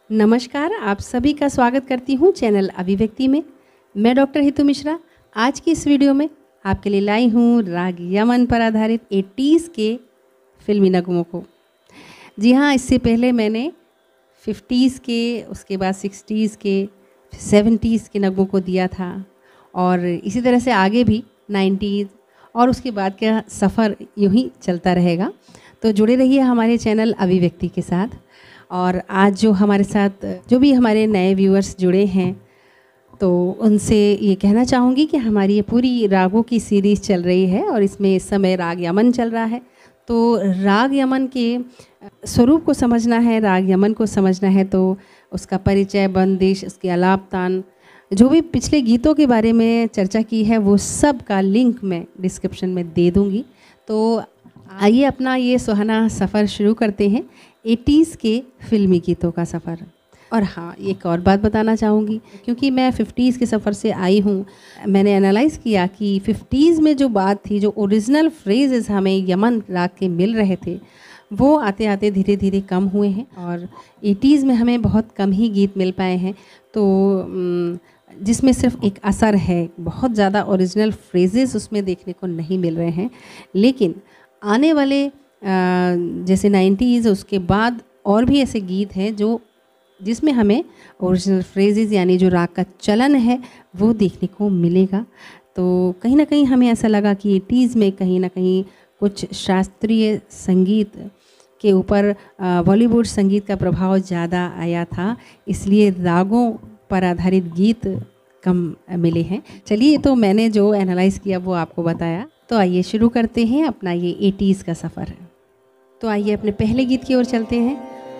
नमस्कार, आप सभी का स्वागत करती हूँ चैनल अभिव्यक्ति में। मैं डॉक्टर हितू मिश्रा। आज की इस वीडियो में आपके लिए लाई हूँ राग यमन पर आधारित 80s के फिल्मी नगमों को। जी हाँ, इससे पहले मैंने 50s के, उसके बाद 60s के, 70s के नगमों को दिया था और इसी तरह से आगे भी 90s और उसके बाद का सफ़र यूँ ही चलता रहेगा। तो जुड़े रहिए हमारे चैनल अभिव्यक्ति के साथ। और आज जो हमारे साथ जो भी हमारे नए व्यूअर्स जुड़े हैं, तो उनसे ये कहना चाहूँगी कि हमारी ये पूरी रागों की सीरीज़ चल रही है और इसमें इस समय राग यमन चल रहा है। तो राग यमन के स्वरूप को समझना है, राग यमन को समझना है, तो उसका परिचय, बंदिश, उसके आलाप तान, जो भी पिछले गीतों के बारे में चर्चा की है वो सब का लिंक मैं डिस्क्रिप्शन में दे दूँगी। तो आइए अपना ये सुहाना सफ़र शुरू करते हैं, 80s के फिल्मी गीतों का सफ़र। और हाँ, एक और बात बताना चाहूँगी, क्योंकि मैं 50s के सफ़र से आई हूँ, मैंने एनालाइज़ किया कि 50s में जो बात थी, जो ओरिजिनल फ्रेजेस हमें यमन राग के मिल रहे थे, वो आते आते धीरे धीरे कम हुए हैं और 80s में हमें बहुत कम ही गीत मिल पाए हैं। तो जिसमें सिर्फ एक असर है, बहुत ज़्यादा ओरिजिनल फ्रेजेस उसमें देखने को नहीं मिल रहे हैं। लेकिन आने वाले जैसे 90s, उसके बाद और भी ऐसे गीत हैं जो जिसमें हमें ओरिजिनल फ्रेजेस यानी जो राग का चलन है वो देखने को मिलेगा। तो कहीं ना कहीं हमें ऐसा लगा कि 80s में कहीं ना कहीं कुछ शास्त्रीय संगीत के ऊपर बॉलीवुड संगीत का प्रभाव ज़्यादा आया था, इसलिए रागों पर आधारित गीत कम मिले हैं। चलिए, तो मैंने जो एनालाइज़ किया वो आपको बताया। तो आइए शुरू करते हैं अपना ये 80s का सफ़र। तो आइए अपने पहले गीत की ओर चलते हैं।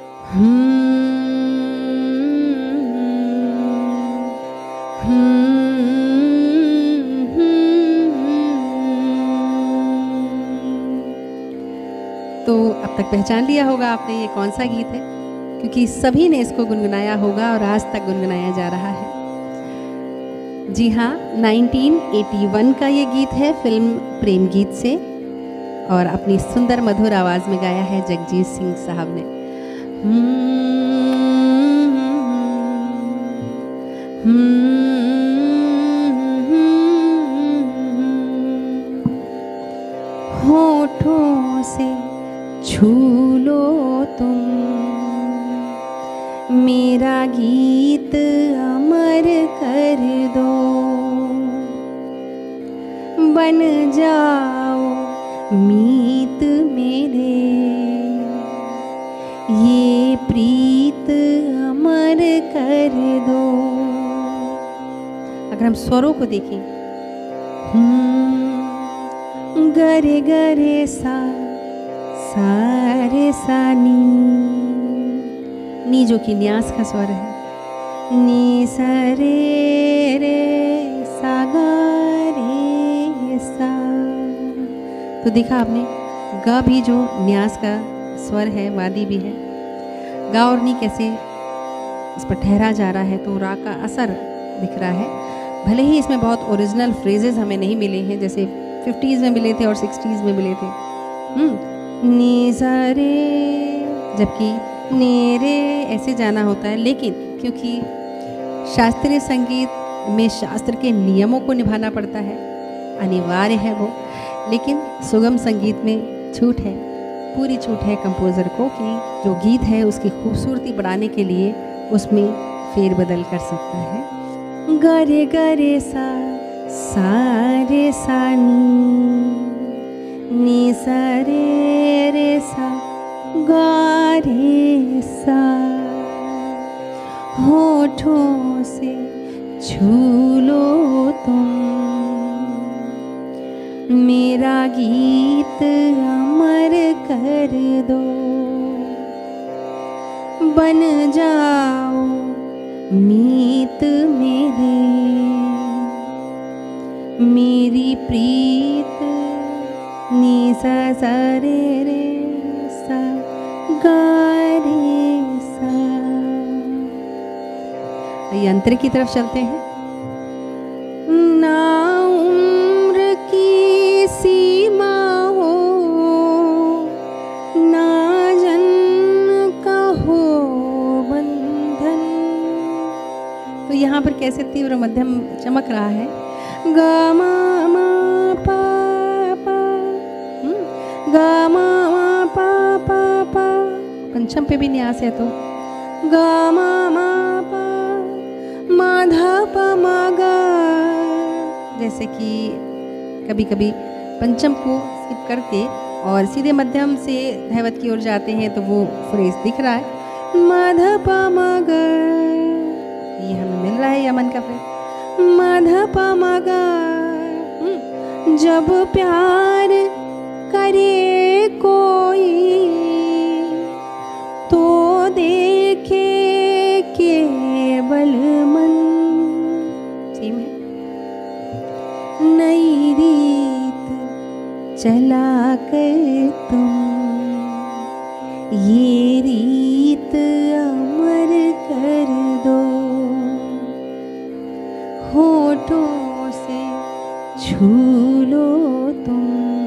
तो अब तक पहचान लिया होगा आपने ये कौन सा गीत है, क्योंकि सभी ने इसको गुनगुनाया होगा और आज तक गुनगुनाया जा रहा है। जी हाँ, 1981 का ये गीत है फिल्म प्रेम गीत से और अपनी सुंदर मधुर आवाज़ में गाया है जगजीत सिंह साहब ने। होठों से छू लो तुम मेरा गीत अमर कर दो, बन जाओ मीत मेरे, ये प्रीत अमर कर दो। अगर हम स्वरों को देखें, गरे गरे सा, सारे सा नी जो कि न्यास का स्वर है, नी सरे रे सा गा रे सा। तो देखा आपने, ग भी जो न्यास का स्वर है, वादी भी है, गा और नी कैसे इस पर ठहरा जा रहा है, तो राग का असर दिख रहा है। भले ही इसमें बहुत ओरिजिनल फ्रेजेस हमें नहीं मिले हैं, जैसे 50s में मिले थे और 60s में मिले थे। नी सा रे, जबकि ने रे ऐसे जाना होता है, लेकिन क्योंकि शास्त्रीय संगीत में शास्त्र के नियमों को निभाना पड़ता है, अनिवार्य है वो, लेकिन सुगम संगीत में छूट है, पूरी छूट है कंपोज़र को कि जो गीत है उसकी खूबसूरती बढ़ाने के लिए उसमें फेरबदल कर सकता है। गरे गरे सा, सारे सा नी सा रे रे सा गा रे सा। होठों से छू लो तुम मेरा गीत अमर कर दो, बन जाओ मीत मेरे, मेरी प्रीत नी सा सा रे रे सा गा रे सा। यंत्र की तरफ चलते हैं। ना उम्र की सीमा हो, ना जन्म का हो बंधन, यहाँ पर कैसे तीव्र मध्यम चमक रहा है। ग मा मा पा पा, ग मा मा पा पा पा, पंचम पे भी न्यास है तो ग मा मा पा मा धा पा मा गा। जैसे कि कभी कभी पंचम को स्किप करके और सीधे मध्यम से धैवत की ओर जाते हैं तो वो फ्रेज दिख रहा है, मा धा पा मा गा। ये हमें मिल रहा है यमन का फ्रेज, मा धा पा मा गा। जब प्यार करे कोई तो देखे केवल मन। सेम है। नई रीत चला कर तुम ये रीत अमर कर दो, होठों से छू लो तुम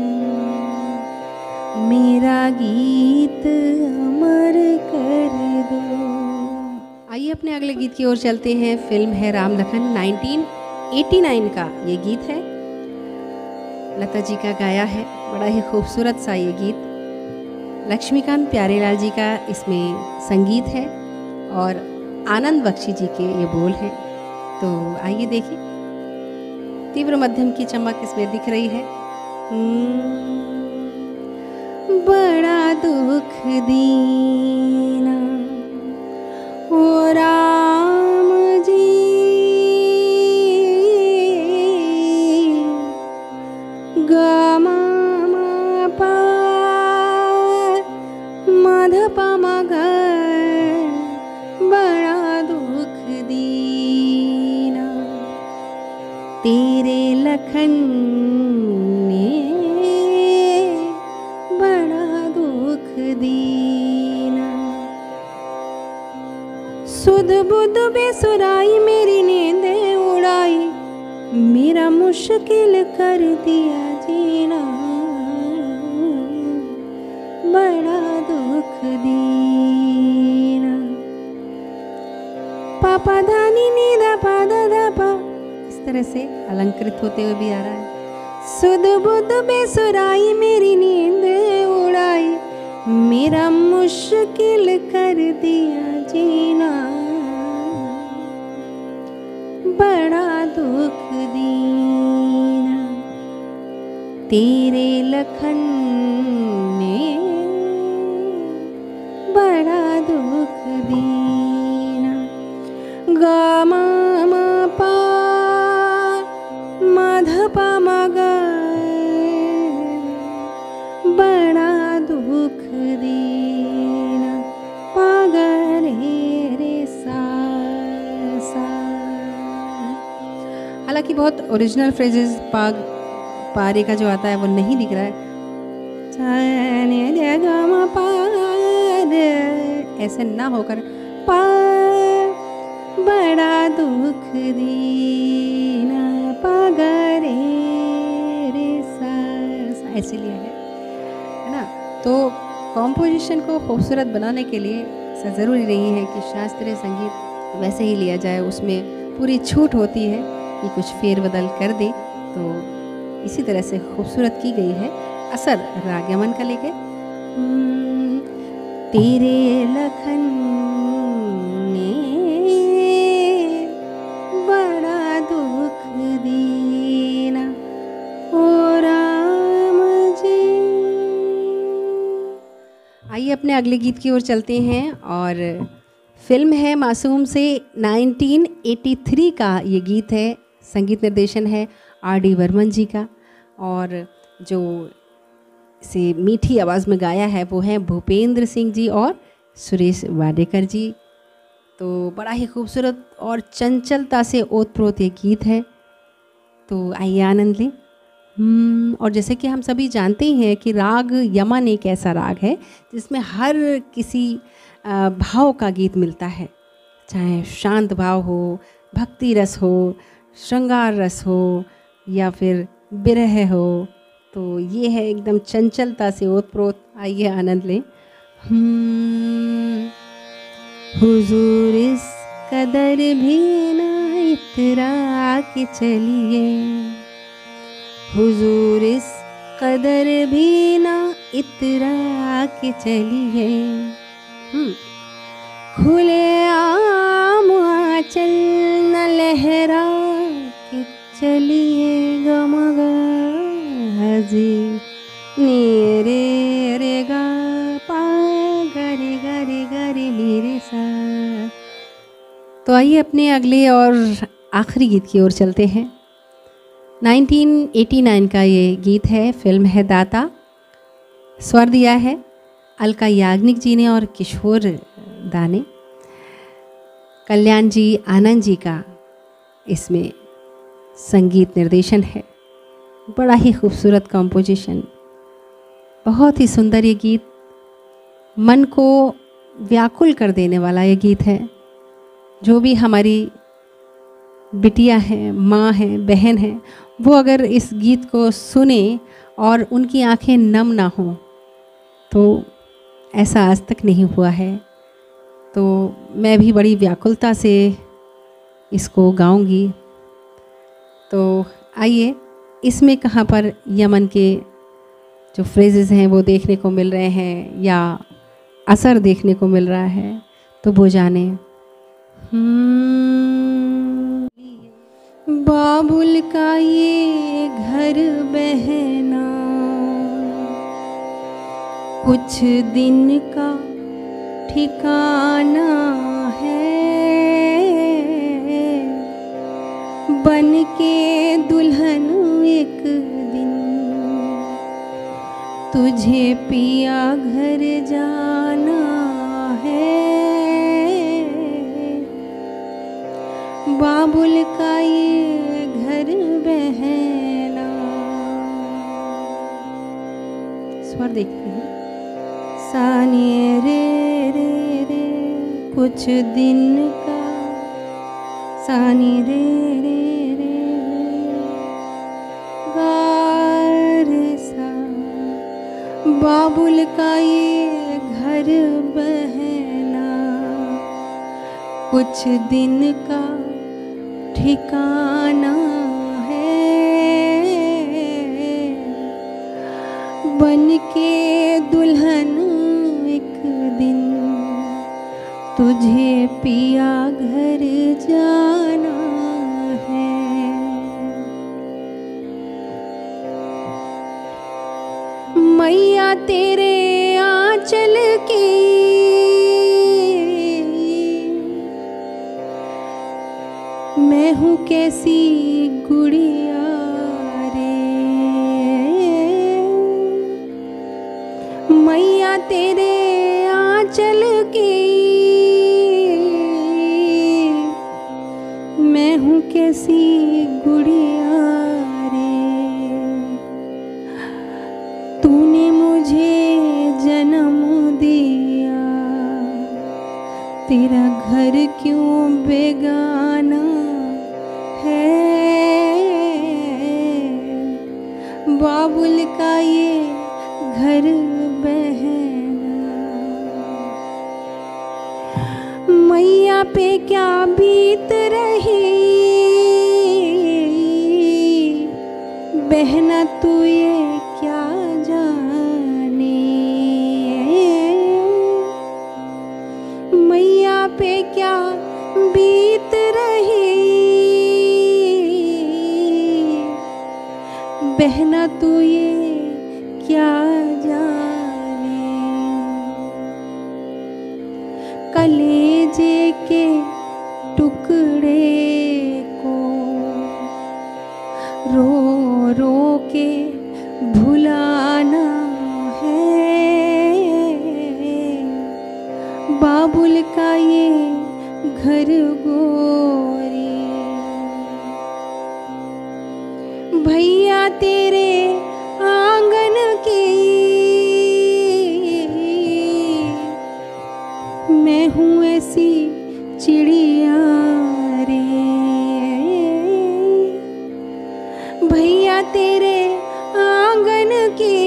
मेरा गीत अमर कर दो। आइए अपने अगले गीत की ओर चलते हैं। फिल्म है राम लखन, 1989 का ये गीत है, लता जी का गाया है। बड़ा ही खूबसूरत सा ये गीत, लक्ष्मीकांत प्यारेलाल जी का इसमें संगीत है और आनंद बख्शी जी के ये बोल हैं। तो आइए देखिए, तीव्र मध्यम की चमक इसमें दिख रही है। बड़ा दुख दीना ओ राम जी, ग मा मा पा मा धा पा मा गा, बड़ा दुख दीना तेरे लखन ने बड़ा दुख दीना। सुध बुध बेसुराई मेरी नींद उड़ाई, मेरा मुश्किल कर दिया जीना, बड़ा दुख दीना। पापा धानी नीदा पा दा दा पा, इस तरह से अलंकृत होते हुए भी आ रहा है। सुध बुध बेसुराई मेरी नींद उड़ाई, मेरा मुश्किल कर दिया जीना, बड़ा दुख दीना तेरे लखन ने बड़ा दुख दीना। ग मा मा पा मा धा पा मा गा, बड़ा दुख दीना, पा गा रे रे सा सा। हालांकि बहुत ओरिजिनल फ्रेजेस पारे का जो आता है वो नहीं दिख रहा है। ऐसे ना होकर पा, बड़ा दुख दीना, पा गा रे रे सा, ऐसे लिया गया है ना। तो कॉम्पोजिशन को खूबसूरत बनाने के लिए ज़रूरी नहीं है कि शास्त्रीय संगीत वैसे ही लिया जाए, उसमें पूरी छूट होती है कि कुछ फेरबदल कर दे। तो इसी तरह से खूबसूरत की गई है असर राग यमन का लेके। तेरे लखन ने बड़ा दुख दीना ओ राम जी। आइए अपने अगले गीत की ओर चलते हैं और फिल्म है मासूम से, 1983 का ये गीत है। संगीत निर्देशन है R.D. बर्मन जी का और जो इसे मीठी आवाज़ में गाया है वो है भूपेंद्र सिंह जी और सुरेश वाडेकर जी। तो बड़ा ही खूबसूरत और चंचलता से ओतप्रोत ये गीत है, तो आइए आनंद लें। और जैसे कि हम सभी जानते ही हैं कि राग यमन एक ऐसा राग है जिसमें हर किसी भाव का गीत मिलता है, चाहे शांत भाव हो, भक्ति रस हो, श्रृंगार रस हो या फिर विरह हो। तो ये है एकदम चंचलता से ओतप्रोत। आइए आनंद लें। हुजूर इस कदर भी ना इतरा के चलिए, हुजूर इस कदर भी ना इतरा के चलिए। खुले आम आंचल न लहरा के चलिए, गमग हजी नीरे रे गा पा गरे गरे गरे नीरे सा। तो आइए अपने अगले और आखिरी गीत की ओर चलते हैं। 1989 का ये गीत है, फिल्म है दाता। स्वर दिया है अलका याग्निक जी ने और किशोर दा ने। कल्याण जी आनंद जी का इसमें संगीत निर्देशन है। बड़ा ही खूबसूरत कंपोजिशन, बहुत ही सुंदर ये गीत, मन को व्याकुल कर देने वाला ये गीत है। जो भी हमारी बिटिया है, माँ है, बहन है, वो अगर इस गीत को सुने और उनकी आंखें नम ना हों, तो ऐसा आज तक नहीं हुआ है। तो मैं भी बड़ी व्याकुलता से इसको गाऊंगी। तो आइए, इसमें कहाँ पर यमन के जो फ्रेजेस हैं वो देखने को मिल रहे हैं या असर देखने को मिल रहा है, तो वो जाने। बाबुल का ये घर बहना कुछ दिन का ठिकाना है, बन के दुल्हन एक दिन तुझे पिया घर जाना है। बाबुल का ये घर बहना। स्वर देखते हैं। सानी रे रे रे कुछ दिन का, सानी रे रे रे गार सा। बाबुल का ये घर बहना कुछ दिन का ठिकाना है, बन के दुल्हन एक दिन तुझे पिया घर जाना है। मैया तेरे आंचल की मैं हूँ कैसी गुड़िया रे, मैया तेरे आंचल की मैं हूँ कैसी गुड़िया रे। तूने मुझे जन्म दिया, तेरा घर क्यों बेगाना है। बाबुल का ये घर बहना मैया पे क्या बीत रही, बहना तू ये क्या जाने। मैया पे क्या बीत रही, बहना तू ये क्या जाने। कलेजे के टुकड़े को रो रो के भुलाना है। बाबुल का ये घर गोरी, भैया तेरे आंगन की मैं हूँ ऐसी चिड़िया रे। भैया तेरे आंगन की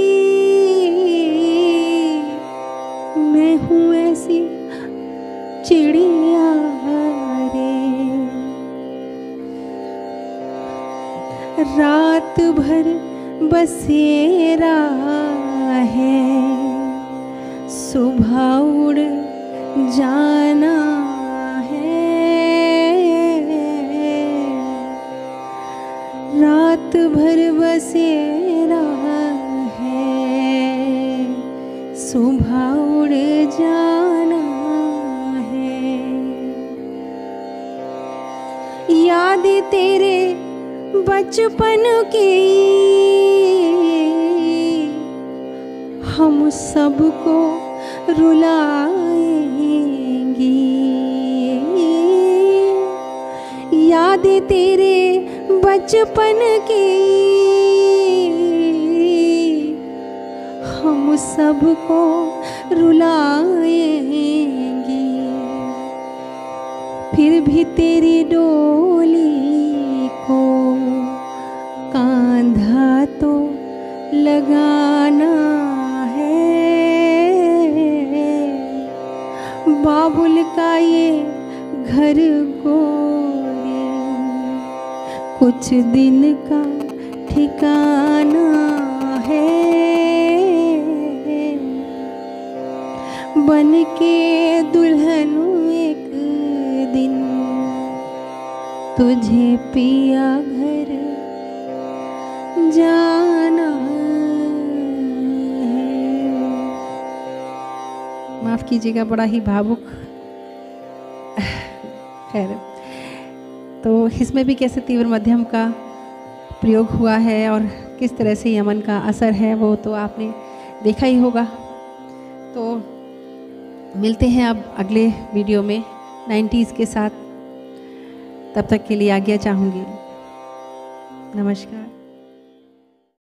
मैं हूँ ऐसी चिड़िया रे। रात भर बसेरा है, सुबह उड़ जाना है। रात भर बसेरा है, सुबह उड़ जाना है। याद तेरे बचपन की हम सबको रुलाएंगी। याद तेरे बचपन की हम सबको रुलाएंगी। फिर भी तेरी डोली को कांधा तो लगाना है। बाबुल का ये घर गोरी कुछ दिन का ठिकाना है। बन के दुल्हन एक दिन तुझे पिया घर जाना है। माफ कीजिएगा, बड़ा ही भावुक। खैर, तो इसमें भी कैसे तीव्र मध्यम का प्रयोग हुआ है और किस तरह से यमन का असर है वो तो आपने देखा ही होगा। तो मिलते हैं अब अगले वीडियो में 90s के साथ। तब तक के लिए आज्ञा चाहूँगी। नमस्कार।